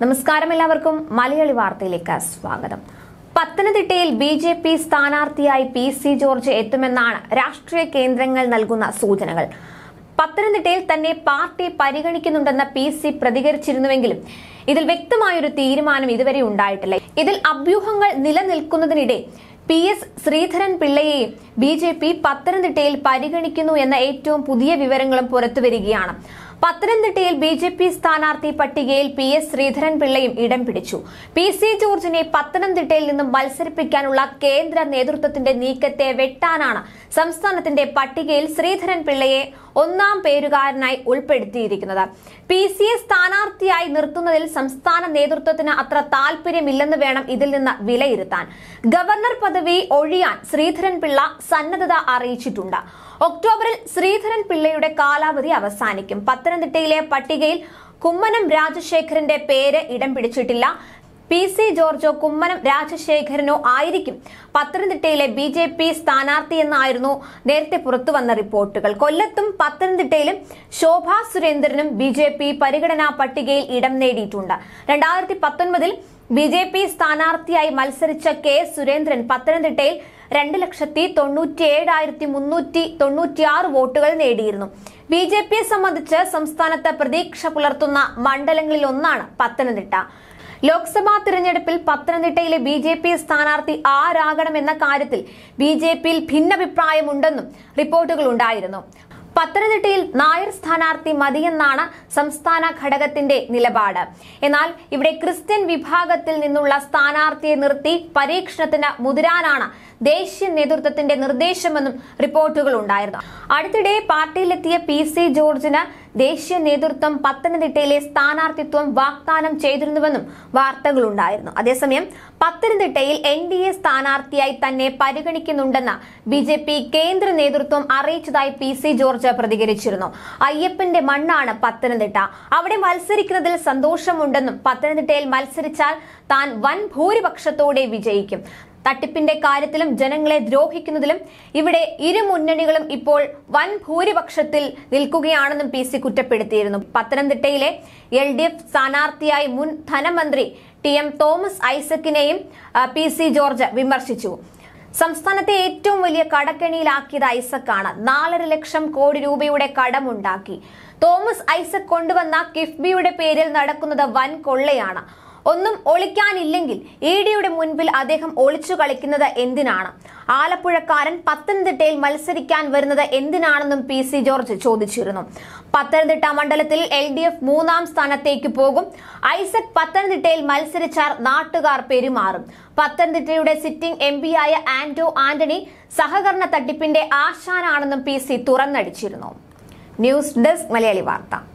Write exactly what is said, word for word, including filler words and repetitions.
നമസ്കാരം, എല്ലാവർക്കും മലയാളി വാർത്തയിലേക്ക് സ്വാഗതം. പത്തനംതിട്ടയിൽ ബി ജെ പി സ്ഥാനാർത്ഥിയായി പി സി ജോർജ് എത്തുമെന്നാണ് രാഷ്ട്രീയ കേന്ദ്രങ്ങൾ നൽകുന്ന സൂചനകൾ. പത്തനംതിട്ടയിൽ തന്നെ പാർട്ടി പരിഗണിക്കുന്നുണ്ടെന്ന പി സി പ്രതികരിച്ചിരുന്നുവെങ്കിലും ഇതിൽ വ്യക്തമായൊരു തീരുമാനം ഇതുവരെ ഉണ്ടായിട്ടില്ല. ഇതിൽ അഭ്യൂഹങ്ങൾ നിലനിൽക്കുന്നതിനിടെ പി എസ് ശ്രീധരൻ പിള്ളയെയും ബി ജെ പി പത്തനംതിട്ടയിൽ പരിഗണിക്കുന്നു എന്ന ഏറ്റവും പുതിയ വിവരങ്ങളും പുറത്തുവരികയാണ്. പത്തനംതിട്ടയിൽ ബി ജെ പി സ്ഥാനാർത്ഥി പട്ടികയിൽ പി എസ് ശ്രീധരൻ പിള്ളയും ഇടം പിടിച്ചു. പി സി ജോർജിനെ പത്തനംതിട്ടയിൽ നിന്നും മത്സരിപ്പിക്കാനുള്ള കേന്ദ്ര നേതൃത്വത്തിന്റെ നീക്കത്തെ വെട്ടാനാണ് സംസ്ഥാനത്തിന്റെ പട്ടികയിൽ ശ്രീധരൻ പിള്ളയെ ഒന്നാം പേരുകാരനായി ഉൾപ്പെടുത്തിയിരിക്കുന്നത്. പി സിയെ സ്ഥാനാർത്ഥിയായി നിർത്തുന്നതിൽ സംസ്ഥാന നേതൃത്വത്തിന് അത്ര താല്പര്യമില്ലെന്ന് വേണം ഇതിൽ നിന്ന് വിലയിരുത്താൻ. ഗവർണർ പദവി ഒഴിയാൻ ശ്രീധരൻ പിള്ള സന്നദ്ധത അറിയിച്ചിട്ടുണ്ട്. ഒക്ടോബറിൽ ശ്രീധരൻ പിള്ളയുടെ കാലാവധി അവസാനിക്കും. പത്തനംതിട്ടയിലെ പട്ടികയിൽ കുമ്മനം രാജശേഖരന്റെ പേര് ഇടം പിടിച്ചിട്ടില്ല. പി സി ജോർജോ കുമ്മനം രാജശേഖരനോ ആയിരിക്കും പത്തനംതിട്ടയിലെ ബി ജെ പി സ്ഥാനാർത്ഥിയെന്നായിരുന്നു നേരത്തെ പുറത്തുവന്ന റിപ്പോർട്ടുകൾ. കൊല്ലത്തും പത്തനംതിട്ടയിലും ശോഭാ സുരേന്ദ്രനും ബി ജെ പി പരിഗണനാ പട്ടികയിൽ ഇടം നേടിയിട്ടുണ്ട്. രണ്ടായിരത്തി പത്തൊൻപതിൽ ബി ജെ പി സ്ഥാനാർത്ഥിയായി മത്സരിച്ച കെ സുരേന്ദ്രൻ പത്തനംതിട്ടയിൽ രണ്ട് ലക്ഷത്തി തൊണ്ണൂറ്റി ഏഴായിരത്തി മുന്നൂറ്റി തൊണ്ണൂറ്റിയാറ് വോട്ടുകൾ നേടിയിരുന്നു. ബി ജെ പിയെ സംബന്ധിച്ച് സംസ്ഥാനത്ത് പ്രതീക്ഷ പുലർത്തുന്ന മണ്ഡലങ്ങളിൽ ഒന്നാണ് പത്തനംതിട്ട. ലോക്സഭാ തിരഞ്ഞെടുപ്പിൽ പത്തനംതിട്ടയിലെ ബി ജെ പി സ്ഥാനാർത്ഥി ആരാകണമെന്ന കാര്യത്തിൽ ബി ജെ പിയിൽ ഭിന്നഭിപ്രായമുണ്ടെന്നും റിപ്പോർട്ടുകൾ ഉണ്ടായിരുന്നു. പത്തനംതിട്ടയിൽ നായർ സ്ഥാനാർത്ഥി മതിയെന്നാണ് സംസ്ഥാന ഘടകത്തിന്റെ നിലപാട്. എന്നാൽ ഇവിടെ ക്രിസ്ത്യൻ വിഭാഗത്തിൽ നിന്നുള്ള സ്ഥാനാർത്ഥിയെ നിർത്തി പരീക്ഷണത്തിന് മുതിരാനാണ് ദേശീയ നേതൃത്വത്തിന്റെ നിർദ്ദേശമെന്നും റിപ്പോർട്ടുകൾ ഉണ്ടായിരുന്നു. അടുത്തിടെ പാർട്ടിയിലെത്തിയ പി സി ജോർജിന് ദേശീയ നേതൃത്വം പത്തനംതിട്ടയിലെ സ്ഥാനാർത്ഥിത്വം വാഗ്ദാനം ചെയ്തിരുന്നുവെന്നും വാർത്തകളുണ്ടായിരുന്നു. അതേസമയം പത്തനംതിട്ടയിൽ എൻ ഡി എ സ്ഥാനാർത്ഥിയായി തന്നെ പരിഗണിക്കുന്നുണ്ടെന്ന് ബി ജെ പി കേന്ദ്ര നേതൃത്വം അറിയിച്ചതായി പി സി ജോർജ് പ്രതികരിച്ചിരുന്നു. അയ്യപ്പന്റെ മണ്ണാണ് പത്തനംതിട്ട, അവിടെ മത്സരിക്കുന്നതിൽ സന്തോഷമുണ്ടെന്നും പത്തനംതിട്ടയിൽ മത്സരിച്ചാൽ താൻ വൻ ഭൂരിപക്ഷത്തോടെ വിജയിക്കും. തട്ടിപ്പിന്റെ കാര്യത്തിലും ജനങ്ങളെ ദ്രോഹിക്കുന്നതിലും ഇവിടെ ഇരു മുന്നണികളും ഇപ്പോൾ വൻ ഭൂരിപക്ഷത്തിൽ നിൽക്കുകയാണെന്നും പി സി കുറ്റപ്പെടുത്തിയിരുന്നു. പത്തനംതിട്ടയിലെ എൽ ഡി എഫ് സ്ഥാനാർത്ഥിയായി മുൻ ധനമന്ത്രി ടി എം തോമസ് ഐസക്കിനെയും പി സി ജോർജ് വിമർശിച്ചു. സംസ്ഥാനത്തെ ഏറ്റവും വലിയ കടക്കെണിയിലാക്കിയത് ഐസക്കാണ്. നാലര ലക്ഷം കോടി രൂപയുടെ കടമുണ്ടാക്കി. തോമസ് ഐസക് കൊണ്ടുവന്ന കിഫ്ബിയുടെ പേരിൽ നടക്കുന്നത് വൻ കൊള്ളയാണ്. ഒന്നും ഒളിക്കാനില്ലെങ്കിൽ ഇ ഡിയുടെ മുൻപിൽ അദ്ദേഹം ഒളിച്ചു കളിക്കുന്നത് എന്തിനാണ്? ആലപ്പുഴക്കാരൻ പത്തനംതിട്ടയിൽ മത്സരിക്കാൻ വരുന്നത് എന്തിനാണെന്നും പി സി ജോർജ് ചോദിച്ചിരുന്നു. പത്തനംതിട്ട മണ്ഡലത്തിൽ എൽ ഡി എഫ് മൂന്നാം സ്ഥാനത്തേക്ക് പോകും. ഐസക് പത്തനംതിട്ടയിൽ മത്സരിച്ചാൽ നാട്ടുകാർ പെരുമാറും. പത്തനംതിട്ടയുടെ സിറ്റിംഗ് എം പിയായ ആന്റോ ആന്റണി സഹകരണ തട്ടിപ്പിന്റെ ആശാനാണെന്നും പി സി തുറന്നടിച്ചിരുന്നു. ന്യൂസ് ഡെസ്ക് മലയാളി വാർത്ത.